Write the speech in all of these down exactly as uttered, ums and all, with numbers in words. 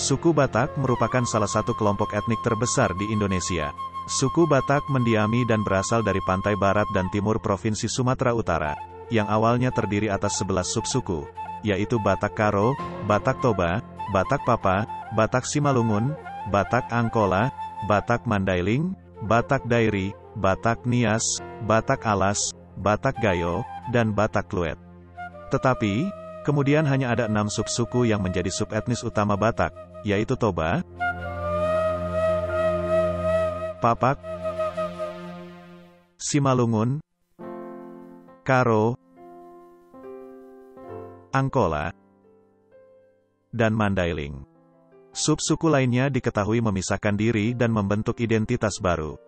Suku Batak merupakan salah satu kelompok etnik terbesar di Indonesia. Suku Batak mendiami dan berasal dari pantai barat dan timur Provinsi Sumatera Utara, yang awalnya terdiri atas sebelas subsuku, yaitu Batak Karo, Batak Toba, Batak Papa, Batak Simalungun, Batak Angkola, Batak Mandailing, Batak Dairi, Batak Nias, Batak Alas, Batak Gayo, dan Batak Kluet. Tetapi, kemudian hanya ada enam subsuku yang menjadi subetnis utama Batak, yaitu Toba, Papak, Simalungun, Karo, Angkola, dan Mandailing. Subsuku lainnya diketahui memisahkan diri dan membentuk identitas baru.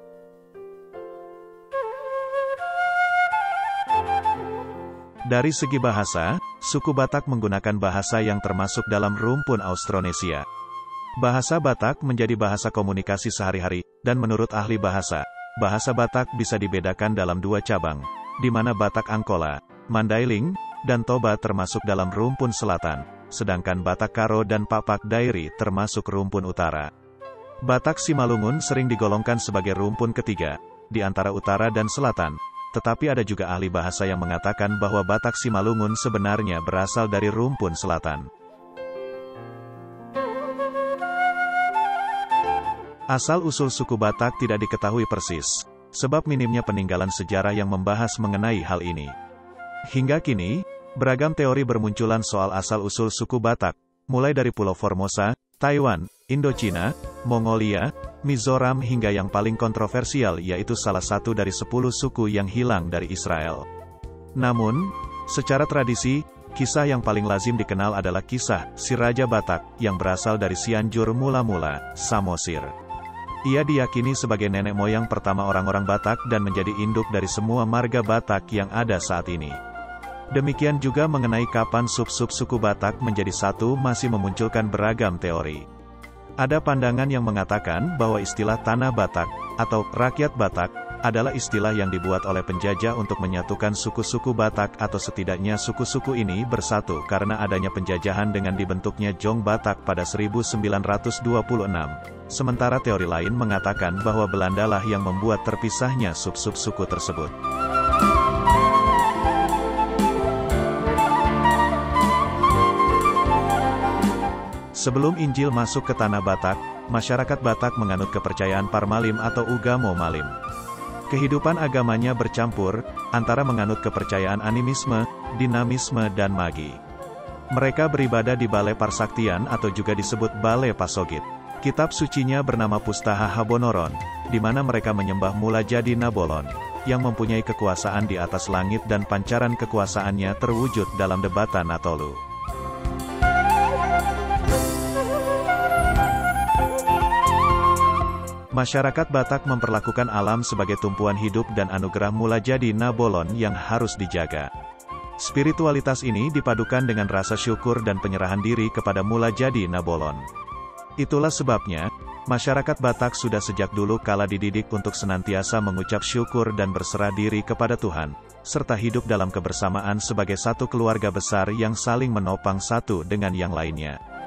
Dari segi bahasa, suku Batak menggunakan bahasa yang termasuk dalam rumpun Austronesia. Bahasa Batak menjadi bahasa komunikasi sehari-hari, dan menurut ahli bahasa, bahasa Batak bisa dibedakan dalam dua cabang, di mana Batak Angkola, Mandailing, dan Toba termasuk dalam rumpun selatan, sedangkan Batak Karo dan Papak Dairi termasuk rumpun utara. Batak Simalungun sering digolongkan sebagai rumpun ketiga, di antara utara dan selatan, tetapi ada juga ahli bahasa yang mengatakan bahwa Batak Simalungun sebenarnya berasal dari rumpun selatan. Asal-usul suku Batak tidak diketahui persis, sebab minimnya peninggalan sejarah yang membahas mengenai hal ini. Hingga kini, beragam teori bermunculan soal asal-usul suku Batak, mulai dari Pulau Formosa, Taiwan, Indochina, Mongolia, Mizoram hingga yang paling kontroversial yaitu salah satu dari sepuluh suku yang hilang dari Israel. Namun, secara tradisi, kisah yang paling lazim dikenal adalah kisah si Raja Batak yang berasal dari Cianjur mula-mula, Samosir. Ia diyakini sebagai nenek moyang pertama orang-orang Batak dan menjadi induk dari semua marga Batak yang ada saat ini. Demikian juga mengenai kapan sub-sub suku Batak menjadi satu masih memunculkan beragam teori. Ada pandangan yang mengatakan bahwa istilah Tanah Batak, atau Rakyat Batak, adalah istilah yang dibuat oleh penjajah untuk menyatukan suku-suku Batak atau setidaknya suku-suku ini bersatu karena adanya penjajahan dengan dibentuknya Jong Batak pada seribu sembilan ratus dua puluh enam. Sementara teori lain mengatakan bahwa Belanda lah yang membuat terpisahnya sub-sub suku tersebut. Sebelum Injil masuk ke tanah Batak, masyarakat Batak menganut kepercayaan Parmalim atau Ugamo Malim. Kehidupan agamanya bercampur, antara menganut kepercayaan animisme, dinamisme dan magi. Mereka beribadah di Balai Parsaktian atau juga disebut Balai Pasogit. Kitab sucinya bernama Pustaha Habonoron, di mana mereka menyembah Mula Jadi Nabolon, yang mempunyai kekuasaan di atas langit dan pancaran kekuasaannya terwujud dalam debatan Natolu. Masyarakat Batak memperlakukan alam sebagai tumpuan hidup dan anugerah Mula Jadi Nabolon yang harus dijaga. Spiritualitas ini dipadukan dengan rasa syukur dan penyerahan diri kepada Mula Jadi Nabolon. Itulah sebabnya, masyarakat Batak sudah sejak dulu kala dididik untuk senantiasa mengucap syukur dan berserah diri kepada Tuhan, serta hidup dalam kebersamaan sebagai satu keluarga besar yang saling menopang satu dengan yang lainnya.